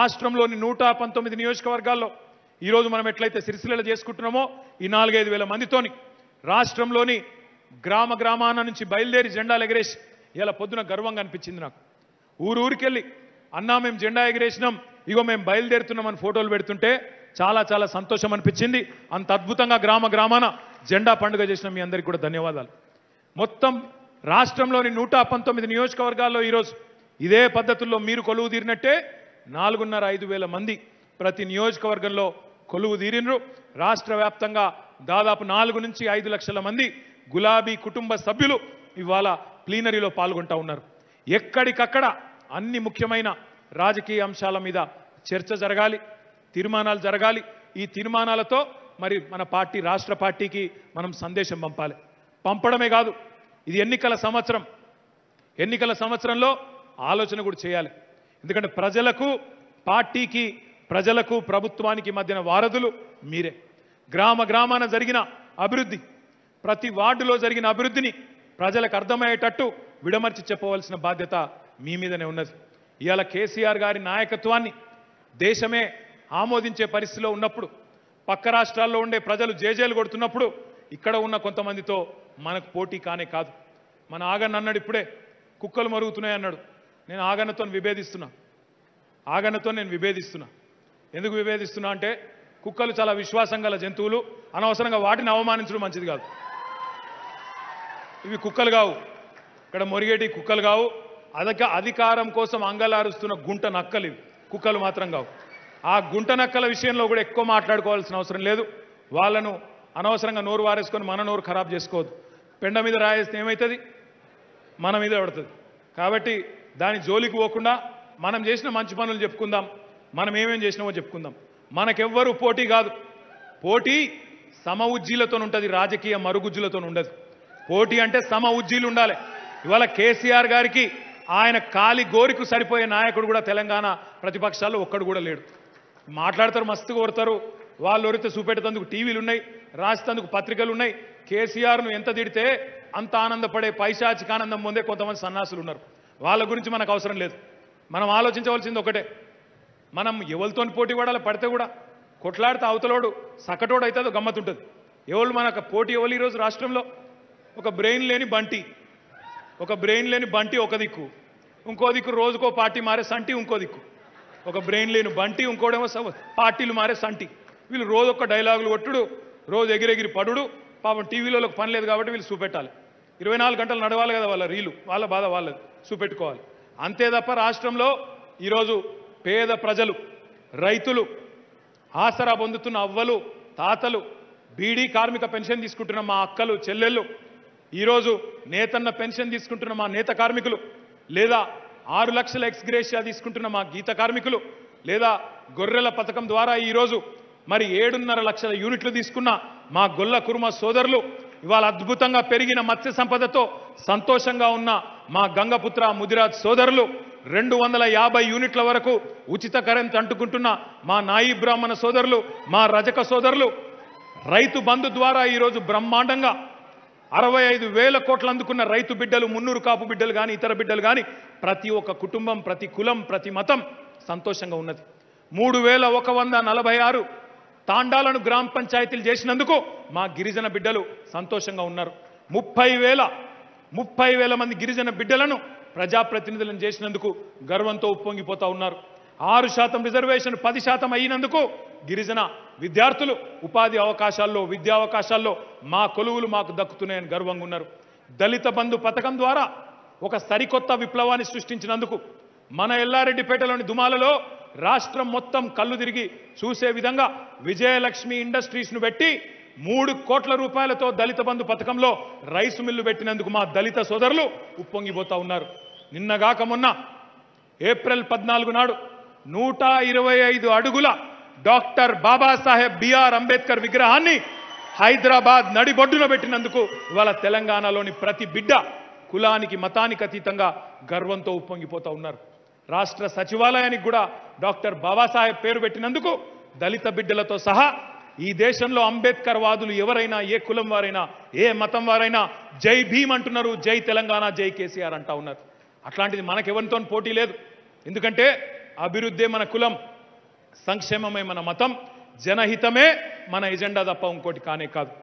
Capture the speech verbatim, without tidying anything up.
రాష్ట్రంలోని నూట పంతొమ్మిది నియోజకవర్గాల్లో ఈరోజు మనం ఎట్లయితే సిరిసిల్లలో చేసుకుంటున్నామో ఈ నాలుగైదు వేల మందితోని రాష్ట్రంలోని గ్రామ గ్రామాన నుంచి బయలుదేరి జెండాలు ఎగరేసి ఇలా పొద్దున గర్వంగా అనిపించింది నాకు. ఊరూరికెళ్ళి అన్నా మేము జెండా ఎగరేసినాం, ఇగో మేము బయలుదేరుతున్నామని ఫోటోలు పెడుతుంటే చాలా చాలా సంతోషం అనిపించింది. అంత అద్భుతంగా గ్రామ గ్రామాన జెండా పండుగ చేసిన మీ అందరికీ కూడా ధన్యవాదాలు. మొత్తం రాష్ట్రంలోని నూట పంతొమ్మిది నియోజకవర్గాల్లో ఈరోజు ఇదే పద్ధతుల్లో మీరు కొలువు తీరినట్టే నాలుగున్నర ఐదు వేల మంది ప్రతి నియోజకవర్గంలో కొలువు తీరినరు. రాష్ట్ర వ్యాప్తంగా దాదాపు నాలుగు నుంచి ఐదు లక్షల మంది గులాబీ కుటుంబ సభ్యులు ఇవాళ ప్లీనరీలో పాల్గొంటా ఉన్నారు. ఎక్కడికక్కడ అన్ని ముఖ్యమైన రాజకీయ అంశాల మీద చర్చ జరగాలి, తీర్మానాలు జరగాలి. ఈ తీర్మానాలతో మరి మన పార్టీ రాష్ట్ర పార్టీకి మనం సందేశం పంపాలి. పంపడమే కాదు, ఇది ఎన్నికల సంవత్సరం. ఎన్నికల సంవత్సరంలో ఆలోచన కూడా చేయాలి. ఎందుకంటే ప్రజలకు పార్టీకి ప్రజలకు ప్రభుత్వానికి మధ్యన వారధులు మీరే. గ్రామ గ్రామాన జరిగిన అభివృద్ధి, ప్రతి వార్డులో జరిగిన అభివృద్ధిని ప్రజలకు అర్థమయ్యేటట్టు విడమర్చి చెప్పవలసిన బాధ్యత మీ మీదనే ఉన్నది. ఇవాళ కేసీఆర్ గారి నాయకత్వాన్ని దేశమే ఆమోదించే పరిస్థితిలో ఉన్నప్పుడు, పక్క రాష్ట్రాల్లో ఉండే ప్రజలు జేజేలు కొడుతున్నప్పుడు ఇక్కడ ఉన్న కొంతమందితో మనకు పోటీ కానే కాదు. మన ఆగన్న అన్నాడు, ఇప్పుడే కుక్కలు మరుగుతున్నాయి అన్నాడు. నేను ఆగన్నతో విభేదిస్తున్నా ఆగన్నతో నేను విభేదిస్తున్నా ఎందుకు విభేదిస్తున్నా అంటే కుక్కలు చాలా విశ్వాసం గల జంతువులు. అనవసరంగా వాటిని అవమానించడం మంచిది కాదు. ఇవి కుక్కలు కావు, ఇక్కడ మొరిగేటి కుక్కలు కావు. అదక అధికారం కోసం అంగలారుస్తున్న గుంట నక్కలు ఇవి, కుక్కలు మాత్రం కావు. ఆ గుంట నక్కల విషయంలో కూడా ఎక్కువ మాట్లాడుకోవాల్సిన అవసరం లేదు. వాళ్ళను అనవసరంగా నోరు వారేసుకొని మన నోరు ఖరాబ్ చేసుకోవద్దు. పెండ మీద రాయేస్తే ఏమవుతుంది? మన మీద పడుతుంది. కాబట్టి దాని జోలికి పోకుండా మనం చేసిన మంచి పనులు చెప్పుకుందాం, మనం ఏమేం చేసినామో చెప్పుకుందాం. మనకెవ్వరూ పోటీ కాదు. పోటీ సమ ఉజ్జీలతో ఉంటుంది, రాజకీయ మరుగుజ్జులతో ఉండదు. పోటీ అంటే సమ ఉజ్జీలు ఉండాలి. ఇవాళ కేసీఆర్ గారికి ఆయన కాలి గోరికి సరిపోయే నాయకుడు కూడా తెలంగాణ ప్రతిపక్షాల్లో ఒక్కడు కూడా లేడు. మాట్లాడతారు, మస్తుగా కొడతారు. వాళ్ళు ఒరితే చూపెట్టేందుకు టీవీలు ఉన్నాయి, రాసేందుకు పత్రికలు ఉన్నాయి. కేసీఆర్ను ఎంత తిడితే అంత ఆనందపడే పైశాచిక ఆనందం పొందే కొంతమంది సన్నాసులు ఉన్నారు. వాళ్ళ గురించి మనకు అవసరం లేదు. మనం ఆలోచించవలసింది ఒకటే, మనం ఎవరితో పోటీ పడాలి. పడితే కూడా కొట్లాడితే అవతలోడు సకటోడు అవుతుందో గమ్మతుంటుంది. ఎవరు మనకు పోటీ ఎవరు ఈరోజు రాష్ట్రంలో? ఒక బ్రెయిన్ లేని బంటి, ఒక బ్రెయిన్ లేని బంటి ఒక దిక్కు, ఇంకో దిక్కు రోజుకో పార్టీ మారే సంటి ఇంకో దిక్కు. ఒక బ్రెయిన్ లేని బంటి, ఇంకోడేమో పార్టీలు మారే సంటి. వీళ్ళు రోజు ఒక్క డైలాగులు కొట్టుడు, రోజు ఎగిరెగిరి పడుడు. పాపం టీవీలో పని లేదు కాబట్టి వీళ్ళు చూపెట్టాలి. ఇరవై నాలుగు గంటలు నడవాలి కదా వాళ్ళ రీలు, వాళ్ళ బాధ వాళ్ళది చూపెట్టుకోవాలి. అంతే తప్ప రాష్ట్రంలో ఈరోజు పేద ప్రజలు, రైతులు, ఆసరా పొందుతున్న అవ్వలు, తాతలు, బీడీ కార్మిక పెన్షన్ తీసుకుంటున్న మా అక్కలు, చెల్లెళ్ళు, ఈరోజు నేతన్న పెన్షన్ తీసుకుంటున్న మా నేత కార్మికులు, లేదా ఆరు లక్షల ఎక్స్గ్రేషియా తీసుకుంటున్న మా గీత కార్మికులు, లేదా గొర్రెల పథకం ద్వారా ఈరోజు మరి ఏడున్నర లక్షల యూనిట్లు తీసుకున్న మా గొల్ల కుర్మ సోదరులు, ఇవాళ అద్భుతంగా పెరిగిన మత్స్య సంపదతో సంతోషంగా ఉన్న మా గంగపుత్ర ముదిరాజ్ సోదరులు, రెండు వందల యాభై యూనిట్ల వరకు ఉచిత కరెంట్ అంటుకుంటున్న మా నాయి బ్రాహ్మణ సోదరులు, మా రజక సోదరులు, రైతు బంధు ద్వారా ఈరోజు బ్రహ్మాండంగా అరవై ఐదు వేల కోట్లు అందుకున్న రైతు బిడ్డలు, మున్నూరు కాపు బిడ్డలు కానీ ఇతర బిడ్డలు కానీ ప్రతి ఒక్క కుటుంబం, ప్రతి కులం, ప్రతి మతం సంతోషంగా ఉన్నది. మూడు వేల ఒక వంద నలభై ఆరు తాండాలను గ్రామ పంచాయతీలు చేసినందుకు మా గిరిజన బిడ్డలు సంతోషంగా ఉన్నారు. ముప్పై వేల ముప్పై వేల మంది గిరిజన బిడ్డలను ప్రజాప్రతినిధులను చేసినందుకు గర్వంతో ఉప్పొంగిపోతా ఉన్నారు. ఆరు శాతం రిజర్వేషన్ పది శాతం అయినందుకు గిరిజన విద్యార్థులు ఉపాధి అవకాశాల్లో, విద్యా అవకాశాల్లో మా కొలువులు మాకు దక్కుతున్నాయని గర్వంగా ఉన్నారు. దళిత బంధు పథకం ద్వారా ఒక సరికొత్త విప్లవాన్ని సృష్టించినందుకు మన ఎల్లారెడ్డిపేటలోని దుమాలలో రాష్ట్రం మొత్తం కళ్ళు తిరిగి చూసే విధంగా విజయలక్ష్మి ఇండస్ట్రీస్ను పెట్టి మూడు కోట్ల రూపాయలతో దళిత బంధు పథకంలో రైసు మిల్లు పెట్టినందుకు మా దళిత సోదరులు ఉప్పొంగిపోతా ఉన్నారు. నిన్నగాక మొన్న ఏప్రిల్ పద్నాలుగు నాడు నూట ఇరవై ఐదు అడుగుల డాక్టర్ బాబాసాహెబ్ బిఆర్ అంబేద్కర్ విగ్రహాన్ని హైదరాబాద్ నడిబొడ్డున పెట్టినందుకు ఇవాళ తెలంగాణలోని ప్రతి బిడ్డ కులానికి మతానికి అతీతంగా గర్వంతో ఉప్పొంగిపోతా ఉన్నారు. రాష్ట్ర సచివాలయానికి కూడా డాక్టర్ బాబాసాహెబ్ పేరు పెట్టినందుకు దళిత బిడ్డలతో సహా ఈ దేశంలో అంబేద్కర్ వాదులు ఎవరైనా, ఏ కులం వారైనా, ఏ మతం వారైనా జై భీమ్ అంటున్నారు, జై తెలంగాణ, జై కేసీఆర్ అంటా ఉన్నారు. అట్లాంటిది మనకెవరితో పోటీ లేదు. ఎందుకంటే అభివృద్ధే మన కులం, సంక్షేమమే మన మతం, జనహితమే మన ఎజెండా తప్ప ఇంకోటి కానే కాదు.